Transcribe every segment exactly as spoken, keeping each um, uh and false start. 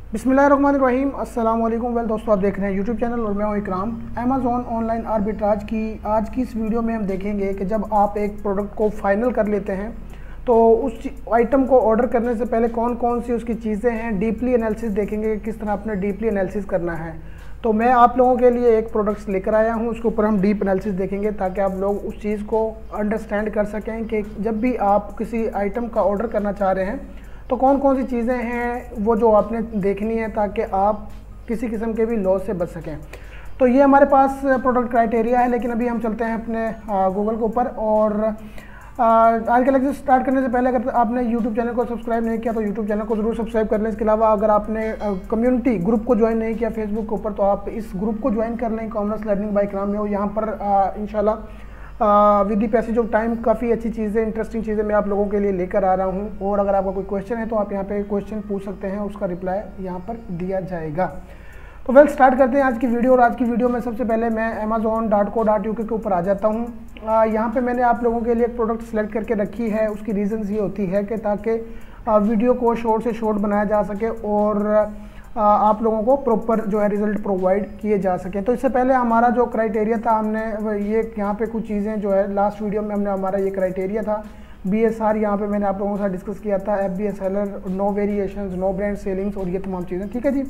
बिस्मिल्लाहिर्रहमानिर्रहीम, अस्सलाम वालेकुम। वेल दोस्तों, आप देख रहे हैं यूट्यूब चैनल और मैं हूं इकराम। अमेज़ॉन ऑनलाइन आर्बिट्राज की आज की इस वीडियो में हम देखेंगे कि जब आप एक प्रोडक्ट को फाइनल कर लेते हैं तो उस आइटम को ऑर्डर करने से पहले कौन कौन सी उसकी चीज़ें हैं, डीपली एनालिसिस देखेंगे कि किस तरह आपने डीपली एनालिसिस करना है। तो मैं आप लोगों के लिए एक प्रोडक्ट्स लेकर आया हूं, उसके ऊपर हम डीप एनालिसिस देखेंगे ताकि आप लोग उस चीज़ को अंडरस्टैंड कर सकें कि जब भी आप किसी आइटम का ऑर्डर करना चाह रहे हैं तो कौन कौन सी चीज़ें हैं वो जो आपने देखनी है ताकि आप किसी किस्म के भी लॉस से बच सकें। तो ये हमारे पास प्रोडक्ट क्राइटेरिया है, लेकिन अभी हम चलते हैं अपने गूगल के ऊपर। और आज के लेक्चर स्टार्ट करने से पहले अगर आपने यूट्यूब चैनल को सब्सक्राइब नहीं किया तो यूट्यूब चैनल को ज़रूर सब्सक्राइब कर लें। इसके अलावा अगर आपने कम्युनिटी ग्रुप को ज्वाइन नहीं किया फेसबुक के ऊपर तो आप इस ग्रुप को ज्वाइन कर लें, कॉमर्स लर्निंग बाय इकराम में हो। यहाँ पर इंशाल्लाह with the passage of time काफ़ी अच्छी चीज़ें, इंटरेस्टिंग चीज़ें मैं आप लोगों के लिए लेकर आ रहा हूँ। और अगर आपका कोई क्वेश्चन है तो आप यहाँ पे क्वेश्चन पूछ सकते हैं, उसका रिप्लाई यहाँ पर दिया जाएगा। तो वेल स्टार्ट करते हैं आज की वीडियो। और आज की वीडियो में सबसे पहले मैं Amazon dot co dot U K ऊपर आ जाता हूँ। यहाँ पे मैंने आप लोगों के लिए एक प्रोडक्ट सेलेक्ट करके रखी है। उसकी रीज़न्स ये होती है कि ताकि वीडियो को शॉर्ट से शॉर्ट बनाया जा सके और आप लोगों को प्रॉपर जो है रिज़ल्ट प्रोवाइड किए जा सकें। तो इससे पहले हमारा जो क्राइटेरिया था, हमने ये यहाँ पे कुछ चीज़ें जो है लास्ट वीडियो में हमने हमारा ये क्राइटेरिया था बी एस आर, यहाँ पे मैंने आप लोगों के साथ डिस्कस किया था। F B S seller, no variations, no brand sellings और ये तमाम चीज़ें, ठीक है जी।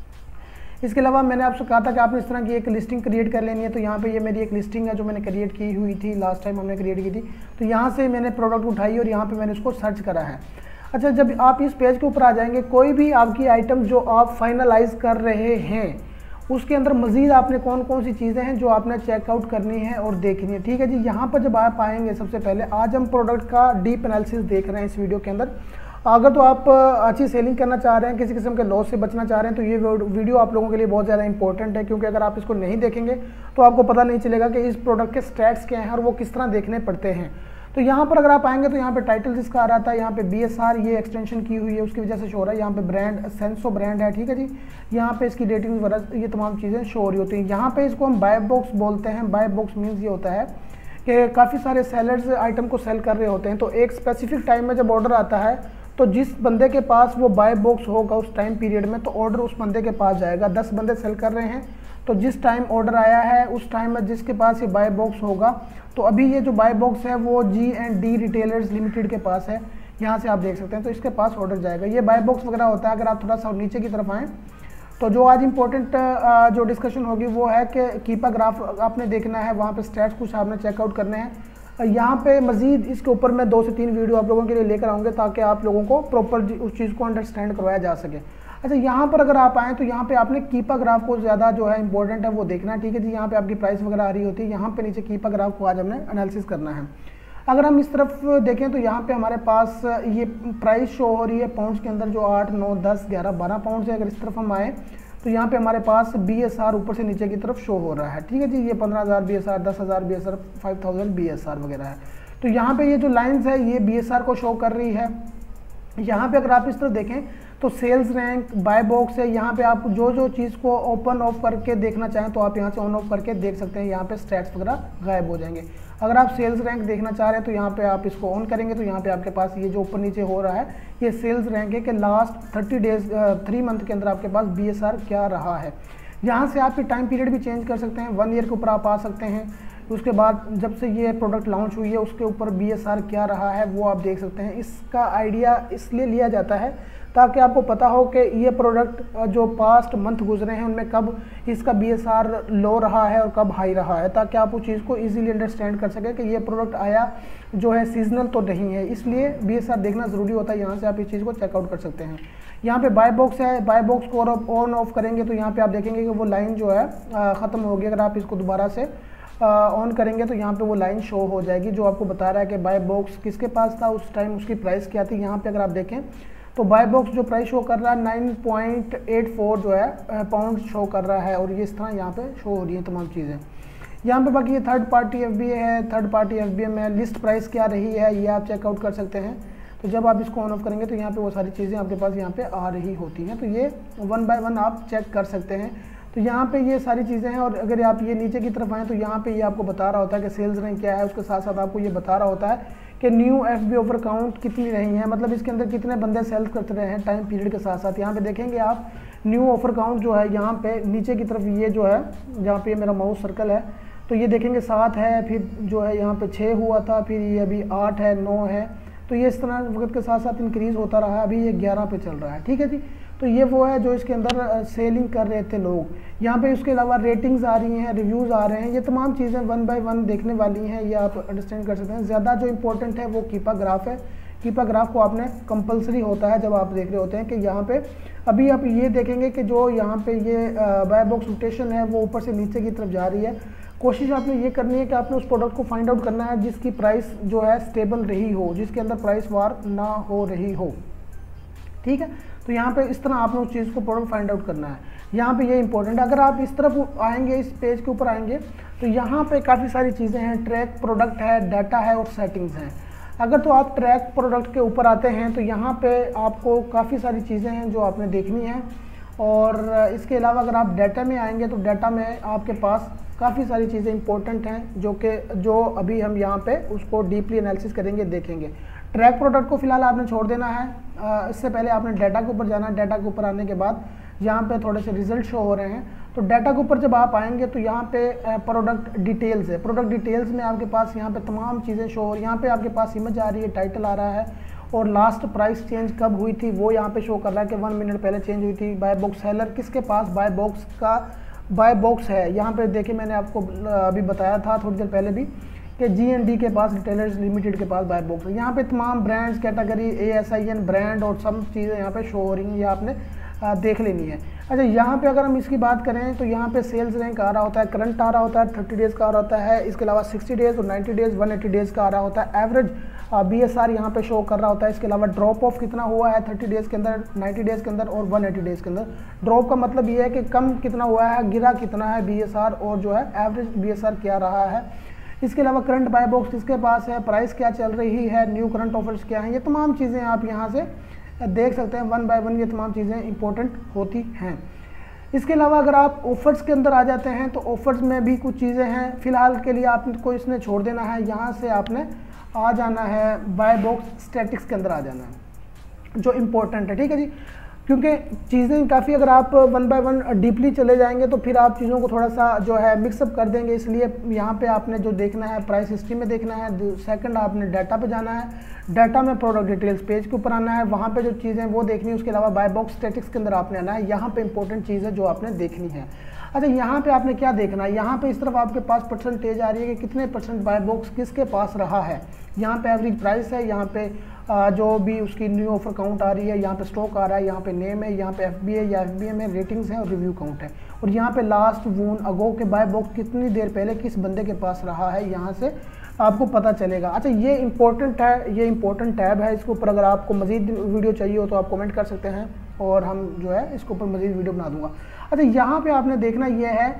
इसके अलावा मैंने आपसे कहा था कि आपने इस तरह की एक लिस्टिंग क्रिएट कर लेनी है। तो यहाँ पे ये मेरी एक लिस्टिंग है जो मैंने क्रिएट की हुई थी, लास्ट टाइम हमने क्रिएट की थी। तो यहाँ से मैंने प्रोडक्ट उठाई और यहाँ पे मैंने उसको सर्च करा है। अच्छा, जब आप इस पेज के ऊपर आ जाएंगे, कोई भी आपकी आइटम जो आप फाइनलाइज कर रहे हैं उसके अंदर मज़ीद आपने कौन कौन सी चीज़ें हैं जो आपने चेकआउट करनी है और देखनी है, ठीक है जी। यहाँ पर जब आप आएंगे, सबसे पहले आज हम प्रोडक्ट का डीप एनालिसिस देख रहे हैं इस वीडियो के अंदर। अगर तो आप अच्छी सेलिंग करना चाह रहे हैं, किसी किस्म के लॉस से बचना चाह रहे हैं तो ये वीडियो आप लोगों के लिए बहुत ज़्यादा इंपॉर्टेंट है, क्योंकि अगर आप इसको नहीं देखेंगे तो आपको पता नहीं चलेगा कि इस प्रोडक्ट के स्टैट्स क्या हैं और वो किस तरह देखने पड़ते हैं। तो यहाँ पर अगर आप आएंगे तो यहाँ पे टाइटल जिसका आ रहा था, यहाँ पे बी एस आर ये एक्सटेंशन की हुई है, उसकी वजह से शो हो रहा है। यहाँ पे ब्रांड सेंसो ब्रांड है, ठीक है जी। यहाँ पे इसकी रेटिंग वगैरह ये तमाम चीज़ें शो हो रही होती हैं। यहाँ पे इसको हम बाय बॉक्स बोलते हैं। बाय बॉक्स मीन्स ये होता है कि काफ़ी सारे सेलर्स आइटम को सेल कर रहे होते हैं। तो एक स्पेसिफिक टाइम में जब ऑर्डर आता है तो जिस बंदे के पास वो बाय बॉक्स होगा उस टाइम पीरियड में, तो ऑर्डर उस बंदे के पास जाएगा। दस बंदे सेल कर रहे हैं तो जिस टाइम ऑर्डर आया है उस टाइम में जिसके पास ये बाय बॉक्स होगा, तो अभी ये जो बाय बॉक्स है वो G and D retailers limited के पास है। यहाँ से आप देख सकते हैं, तो इसके पास ऑर्डर जाएगा। ये बाय बॉक्स वगैरह होता है। अगर आप थोड़ा सा नीचे की तरफ आएँ तो जो आज इंपॉर्टेंट जो डिस्कशन होगी वो है कि कीपा ग्राफ आपने देखना है, वहाँ पे स्टैट्स कुछ आपने चेकआउट करने हैं। यहाँ पे मज़ीद इसके ऊपर मैं दो से तीन वीडियो आप लोगों के लिए लेकर आऊँगे ताकि आप लोगों को प्रॉपर उस चीज़ को अंडरस्टैंड करवाया जा सके। अच्छा, यहाँ पर अगर आप आएँ तो यहाँ पे आपने कीपा ग्राफ को ज़्यादा जो है इंपॉर्टेंट है वो देखना है, ठीक है जी। यहाँ पे आपकी प्राइस वगैरह आ रही होती है, यहाँ पे नीचे कीपा ग्राफ को आज हमने एनालिसिस करना है। अगर हम इस तरफ देखें तो यहाँ पे हमारे पास ये प्राइस शो हो रही है पाउंड्स के अंदर, जो आठ नौ दस ग्यारह बारह पाउंड है। अगर इस तरफ हम आएँ तो यहाँ पे हमारे पास बी एस आर ऊपर से नीचे की तरफ शो हो रहा है, ठीक है जी। ये पंद्रह हज़ार बी एस आर, दस हज़ार B S R, five thousand B S R वगैरह है। तो यहाँ पे ये जो लाइंस है ये बी एस आर को शो कर रही है। यहाँ पे अगर आप इस तरह देखें तो सेल्स रैंक, बाय बॉक्स है। यहाँ पे आप जो जो चीज़ को ओपन ऑफ करके देखना चाहें तो आप यहाँ से ऑन ऑफ करके देख सकते हैं। यहाँ पे स्टैट्स वगैरह गायब हो जाएंगे। अगर आप सेल्स रैंक देखना चाह रहे हैं तो यहाँ पे आप इसको ऑन करेंगे तो यहाँ पे आपके पास ये जो ऊपर नीचे हो रहा है ये सेल्स रैंक है कि last thirty days three month के अंदर आपके पास बी एस आर क्या रहा है। यहाँ से आप टाइम पीरियड भी चेंज कर सकते हैं, वन ईयर के ऊपर आप आ सकते हैं। उसके बाद जब से ये प्रोडक्ट लॉन्च हुई है उसके ऊपर बी एस आर क्या रहा है वो आप देख सकते हैं। इसका आइडिया इसलिए लिया जाता है ताकि आपको पता हो कि ये प्रोडक्ट जो पास्ट मंथ गुजरे हैं उनमें कब इसका बी एस आर लो रहा है और कब हाई रहा है, ताकि आप उस चीज़ को इजीली अंडरस्टैंड कर सकें कि ये प्रोडक्ट आया जो है सीजनल तो नहीं है। इसलिए बी एस आर देखना ज़रूरी होता है। यहाँ से आप इस चीज़ को चेकआउट कर सकते हैं। यहाँ पे बाय बॉक्स है, बाय बॉक्स को ऑन ऑफ करेंगे तो यहाँ पे आप देखेंगे कि वो लाइन जो है ख़त्म होगी। अगर आप इसको दोबारा से ऑन करेंगे तो यहाँ पे वो लाइन शो हो जाएगी जो आपको बता रहा है कि बाय बॉक्स किसके पास था उस टाइम, उसकी प्राइस क्या थी। यहाँ पे अगर आप देखें तो बाय बॉक्स जो प्राइस शो कर रहा है नाइन पॉइंट एट फोर जो है पाउंड शो कर रहा है, और ये इस तरह यहाँ पे शो हो रही है तमाम चीज़ें। यहाँ पे बाकी ये third party F B A है, third party F B A में लिस्ट प्राइस क्या रही है ये आप चेकआउट कर सकते हैं। तो जब आप इसको ऑन ऑफ करेंगे तो यहाँ पे वो सारी चीज़ें आपके पास यहाँ पे आ रही होती हैं। तो ये वन बाय वन आप चेक कर सकते हैं। तो यहाँ पे ये सारी चीज़ें हैं। और अगर आप ये नीचे की तरफ आएँ तो यहाँ पे ये आपको बता रहा होता है कि सेल्स रैंक क्या है, उसके साथ साथ आपको ये बता रहा होता है कि new F B offer count कितनी रही है, मतलब इसके अंदर कितने बंदे सेल करते रहे हैं टाइम पीरियड के साथ साथ। यहाँ पे देखेंगे आप न्यू ऑफर काउंट जो है यहाँ पे नीचे की तरफ ये जो है जहाँ पे मेरा माउस सर्कल है तो ये देखेंगे सात है, फिर जो है यहाँ पे छः हुआ था, फिर ये अभी आठ है, नौ है, तो ये इस तरह वक्त के साथ साथ इंक्रीज़ होता रहा है। अभी ये ग्यारह पे चल रहा है, ठीक है जी। तो ये वो है जो इसके अंदर सेलिंग कर रहे थे लोग। यहाँ पे उसके अलावा रेटिंग्स आ रही हैं, रिव्यूज़ आ रहे हैं, ये तमाम चीज़ें वन बाय वन देखने वाली हैं, ये आप अंडरस्टैंड कर सकते हैं। ज़्यादा जो इंपॉर्टेंट है वो कीपा ग्राफ है। कीपा ग्राफ को आपने कंपलसरी होता है जब आप देख रहे होते हैं कि यहाँ पे अभी आप ये देखेंगे कि जो यहाँ पे ये बाय बॉक्स रोटेशन है वो ऊपर से नीचे की तरफ जा रही है। कोशिश आपने ये करनी है कि आपने उस प्रोडक्ट को फाइंड आउट करना है जिसकी प्राइस जो है स्टेबल रही हो, जिसके अंदर प्राइस वार ना हो रही हो, ठीक है। तो यहाँ पे इस तरह आपने उस चीज़ को प्रोडक्ट फाइंड आउट करना है। यहाँ पे ये इंपॉर्टेंट है। अगर आप इस तरफ आएंगे, इस पेज के ऊपर आएंगे तो यहाँ पे काफ़ी सारी चीज़ें हैं, ट्रैक प्रोडक्ट है, डाटा है और सेटिंग्स हैं। अगर तो आप ट्रैक प्रोडक्ट के ऊपर आते हैं तो यहाँ पे आपको काफ़ी सारी चीज़ें हैं जो आपने देखनी है। और इसके अलावा अगर आप डाटा में आएंगे तो डाटा में आपके पास काफ़ी सारी चीज़ें इंपॉर्टेंट हैं जो कि जो अभी हम यहाँ पे उसको डीपली एनालिसिस करेंगे, देखेंगे। ट्रैक प्रोडक्ट को फिलहाल आपने छोड़ देना है। आ, इससे पहले आपने डाटा के ऊपर जाना है। डाटा के ऊपर आने के बाद यहाँ पे थोड़े से रिजल्ट शो हो रहे हैं। तो डाटा के ऊपर जब आप आएंगे तो यहाँ पे प्रोडक्ट डिटेल्स है। प्रोडक्ट डिटेल्स में आपके पास यहाँ पे तमाम चीज़ें शो हो रही हैं। यहाँ पे आपके पास इमेज आ रही है, टाइटल आ रहा है और लास्ट प्राइस चेंज कब हुई थी वो यहाँ पे शो कर रहा है कि वन मिनट पहले चेंज हुई थी। बाय बॉक्स सेलर किसके पास बाय बॉक्स का बाय बॉक्स है, यहाँ पे देखिए मैंने आपको अभी बताया था थोड़ी देर पहले भी कि जी एन डी के पास, रिटेलर्स लिमिटेड के पास बाय बॉक्स है। यहाँ पे तमाम brands, category, A S I N brand और सब चीज़ें यहाँ पे शो हो रही हैं, ये आपने आ, देख लेनी है। अच्छा, यहाँ पे अगर हम इसकी बात करें तो यहाँ पे सेल्स रैंक आ रहा होता है, करंट आ रहा होता है, थर्टी डेज़ का आ रहा होता है, इसके अलावा सिक्सटी डेज़ और ninety days, one eighty days का आ रहा होता है। एवरेज बी एस आर यहाँ पे शो कर रहा होता है। इसके अलावा ड्रॉप ऑफ कितना हुआ है थर्टी डेज़ के अंदर, नाइन्टी डेज़ के अंदर और वन एटी डेज़ के अंदर। ड्रॉप का मतलब ये है कि कम कितना हुआ है, गिरा कितना है बी एस आर, और जो है एवरेज बी एस आर क्या रहा है। इसके अलावा करंट बाय बॉक्स किसके पास है, प्राइस क्या चल रही है, न्यू करंट ऑफर्स क्या हैं, ये तमाम चीज़ें आप यहाँ से देख सकते हैं। वन बाय वन ये तमाम चीज़ें इंपॉर्टेंट होती हैं। इसके अलावा अगर आप ऑफर्स के अंदर आ जाते हैं तो ऑफर्स में भी कुछ चीज़ें हैं। फिलहाल के लिए आपको इसने छोड़ देना है। यहाँ से आपने आ जाना है बाय बॉक्स स्टैटिक्स के अंदर आ जाना है जो इम्पोर्टेंट है, ठीक है जी। क्योंकि चीज़ें काफ़ी अगर आप वन बाय वन डीपली चले जाएंगे तो फिर आप चीज़ों को थोड़ा सा जो है मिक्सअप कर देंगे। इसलिए यहाँ पे आपने जो देखना है प्राइस हिस्ट्री में देखना है। सेकंड आपने डाटा पे जाना है। डाटा में प्रोडक्ट डिटेल्स पेज के ऊपर आना है, वहाँ पे जो चीज़ें वो देखनी है। उसके अलावा बाय बॉक्स स्टैटिक्स के अंदर आपने आना है। यहाँ पे इंपॉर्टेंट चीज़ है जो आपने देखनी है। अच्छा, यहाँ पे आपने क्या देखना है, यहाँ पे इस तरफ आपके पास परसेंटेज आ रही है कि कितने परसेंट बाय बॉक्स किसके पास रहा है। यहाँ पे एवरेज प्राइस है, यहाँ पे जो भी उसकी न्यू ऑफर काउंट आ रही है, यहाँ पे स्टॉक आ रहा है, यहाँ पे नेम है, यहाँ पे एफ बी है या एफ बी ए में रेटिंग्स है और रिव्यू काउंट है। और यहाँ पे लास्ट वून अगो के बाय बॉक्स कितनी देर पहले किस बंदे के पास रहा है, यहाँ से आपको पता चलेगा। अच्छा, ये इंपॉर्टेंट है, ये इंपॉर्टेंट टैब है। इसके ऊपर अगर आपको मज़ीद वीडियो चाहिए हो तो आप कमेंट कर सकते हैं और हम जो है इसके ऊपर मज़ीद वीडियो बना दूंगा। अच्छा, यहाँ पे आपने देखना ये है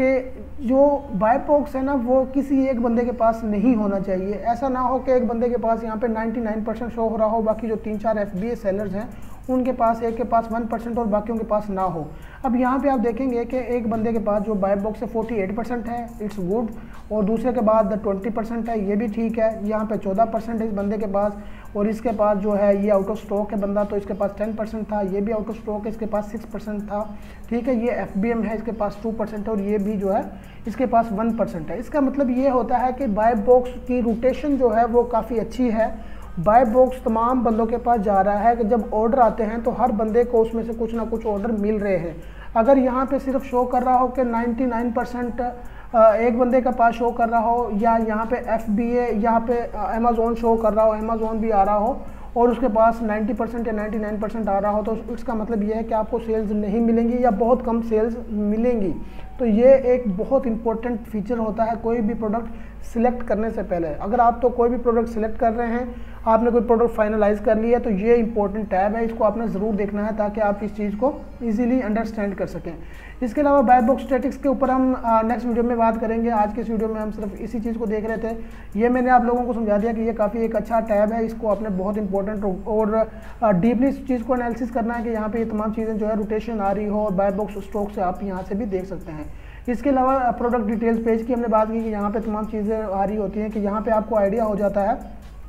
कि जो बाय बॉक्स है ना वो किसी एक बंदे के पास नहीं होना चाहिए। ऐसा ना हो कि एक बंदे के पास यहाँ पे निन्यानवे परसेंट शो हो रहा हो, बाकी जो तीन चार एफ बी ए सेलर्स हैं उनके पास एक के पास वन परसेंट और बाकियों के पास ना हो। अब यहाँ पे आप देखेंगे कि एक बंदे के पास जो बाय बॉक्स है अड़तालीस परसेंट है, इट्स गुड, और दूसरे के बाद बीस परसेंट है, ये भी ठीक है। यहाँ पे चौदह परसेंट है इस बंदे के पास, और इसके पास जो है ये आउट ऑफ स्टॉक है बंदा, तो इसके पास दस परसेंट था, ये भी आउट ऑफ स्टॉक है, इसके पास छह परसेंट था, ठीक है। ये एफ बी एम है, इसके पास दो परसेंट है, और ये भी जो है इसके पास वन परसेंट है। इसका मतलब ये होता है कि बाय बॉक्स की रोटेशन जो है वो काफ़ी अच्छी है। बाय बॉक्स तमाम बंदों के पास जा रहा है कि जब ऑर्डर आते हैं तो हर बंदे को उसमें से कुछ ना कुछ ऑर्डर मिल रहे हैं। अगर यहाँ पे सिर्फ शो कर रहा हो कि निन्यानवे परसेंट एक बंदे का पास शो कर रहा हो, या यहाँ पे एफ बी ए यहाँ पे अमेज़ॉन शो कर रहा हो, अमेज़ॉन भी आ रहा हो और उसके पास नब्बे परसेंट या निन्यानवे परसेंट आ रहा हो, तो इसका मतलब ये है कि आपको सेल्स नहीं मिलेंगी या बहुत कम सेल्स मिलेंगी। तो ये एक बहुत इंपॉर्टेंट फीचर होता है कोई भी प्रोडक्ट सिलेक्ट करने से पहले। अगर आप तो कोई भी प्रोडक्ट सिलेक्ट कर रहे हैं, आपने कोई प्रोडक्ट फाइनलाइज कर लिया, तो ये इंपॉर्टेंट टैब है, इसको आपने ज़रूर देखना है ताकि आप इस चीज़ को इजीली अंडरस्टैंड कर सकें। इसके अलावा बाय बॉक्स स्टैटिक्स के ऊपर हम नेक्स्ट वीडियो में बात करेंगे। आज के इस वीडियो में हम सिर्फ इसी चीज़ को देख रहे थे। ये मैंने आप लोगों को समझा दिया कि ये काफ़ी एक अच्छा टैब है, इसको आपने बहुत इंपॉर्टेंट और डीपली इस चीज़ को एनालिसिस करना है कि यहाँ पे ये तमाम चीज़ें जो है रोटेशन आ रही हो, और बाय बॉक्स स्टॉक से आप यहाँ से भी देख सकते हैं। इसके अलावा प्रोडक्ट डिटेल्स पेज की हमने बात की कि यहाँ पे तमाम चीज़ें आ रही होती हैं कि यहाँ पे आपको आइडिया हो जाता है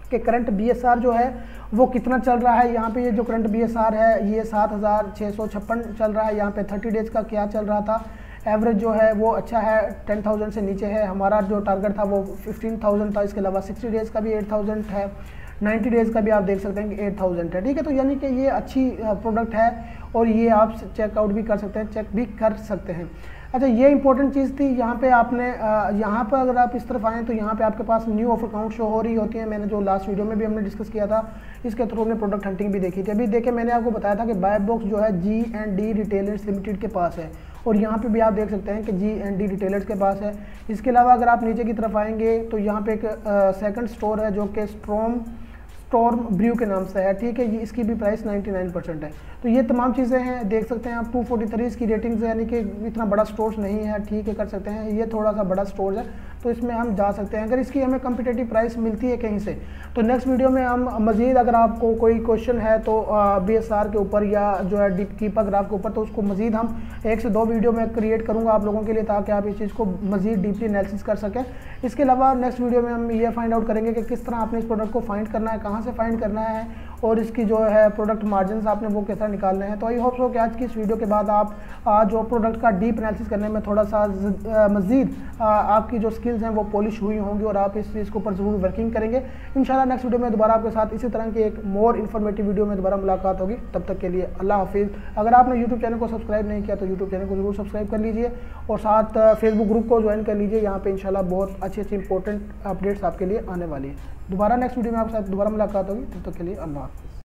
कि करंट बी एस आर जो है वो कितना चल रहा है। यहाँ पे ये जो करंट बी एस आर है ये सात हज़ार छः सौ छप्पन चल रहा है। यहाँ पे थर्टी डेज़ का क्या चल रहा था, एवरेज जो है वो अच्छा है, टेन थाउजेंड से नीचे है। हमारा जो टारगेट था वो फिफ्टीन थाउजेंड था। इसके अलावा सिक्सटी डेज़ का भी एट थाउजेंड है, नाइन्टी डेज़ का भी आप देख सकते हैं कि एट थाउजेंड है। ठीक है, तो यानी कि ये अच्छी प्रोडक्ट है और ये आप चेकआउट भी कर सकते हैं, चेक भी कर सकते हैं। अच्छा, ये इंपॉर्टेंट चीज़ थी। यहाँ पे आपने यहाँ पर अगर आप इस तरफ आएँ तो यहाँ पे आपके पास न्यू ऑफर काउंट शो हो रही होती है। मैंने जो लास्ट वीडियो में भी हमने डिस्कस किया था, इसके थ्रू हमने प्रोडक्ट हंटिंग भी देखी थी। अभी देखिए, मैंने आपको बताया था कि बाय बॉक्स जो है G and D retailers limited के पास है और यहाँ पे भी आप देख सकते हैं कि जी एंड डी रिटेलर्स के पास है। इसके अलावा अगर आप नीचे की तरफ आएंगे तो यहाँ पे एक सेकंड स्टोर है जो कि स्ट्रॉम स्टॉर्म ब्रू के नाम से है। ठीक है, ये इसकी भी प्राइस निन्यानवे परसेंट है। तो ये तमाम चीज़ें हैं, देख सकते हैं आप। टू फोर्टी थ्री इसकी रेटिंग्स है, यानी कि इतना बड़ा स्टोर्स नहीं है। ठीक है, कर सकते हैं। ये थोड़ा सा बड़ा स्टोर है तो इसमें हम जा सकते हैं। अगर इसकी हमें कम्पिटेटिव प्राइस मिलती है कहीं से तो नेक्स्ट वीडियो में हम मज़ीद, अगर आपको कोई क्वेश्चन है तो बी एस आर के ऊपर या जो है डीप कीपर ग्राफ के ऊपर, तो उसको मज़ीद हम एक से दो वीडियो में क्रिएट करूँगा आप लोगों के लिए, ताकि आप इस चीज़ को मज़ीद डीपली एनालिसिस कर सकें। इसके अलावा नेक्स्ट वीडियो में हम ये फाइंड आउट करेंगे कि किस तरह आपने इस प्रोडक्ट को फाइंड करना है, कहाँ से फाइंड करना है और इसकी जो है प्रोडक्ट मार्जिन आपने वो कैसा निकालने हैं। तो आई होप सो कि आज की इस वीडियो के बाद आप आ, जो प्रोडक्ट का डीप एनालिसिस करने में थोड़ा सा मज़ीद आपकी जो स्किल्स हैं वो पॉलिश हुई होंगी और आप इस चीज़ के ऊपर ज़रूर वर्किंग करेंगे। इंशाल्लाह नेक्स्ट वीडियो में दोबारा आपके साथ इसी तरह की एक मोर इन्फॉर्मेटिव वीडियो में दोबारा मुलाकात होगी। तब तक के लिए अल्लाह हाफिज़। अगर आपने यूट्यूब चैनल को सब्सक्राइब नहीं किया तो यूट्यूब चैनल को जरूर सब्सक्राइब कर लीजिए और साथ फेसबुक ग्रुप को ज्वाइन कर लीजिए। यहाँ पे इंशाल्लाह बहुत अच्छी अच्छी इंपॉर्टेंट अपडेट्स आपके लिए आने वाली है। दोबारा नेक्स्ट वीडियो में आपके साथ दोबारा मुलाकात होगी। तब तक के लिए अल्लाह हाफिज़।